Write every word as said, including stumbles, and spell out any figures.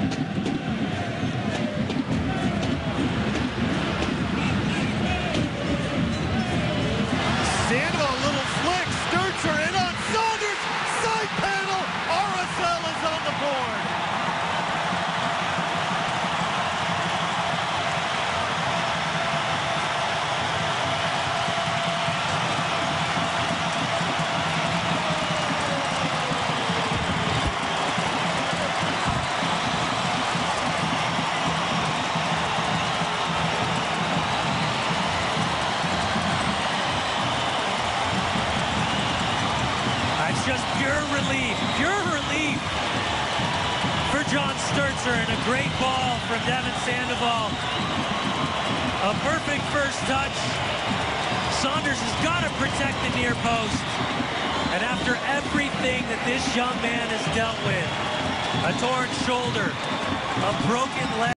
Sandoval, a little flick. Stertzer in on Saunders. Side panel. R S L is on the board. Just pure relief, pure relief for John Stertzer, and a great ball from Devon Sandoval. A perfect first touch. Saunders has got to protect the near post. And after everything that this young man has dealt with, a torn shoulder, a broken leg,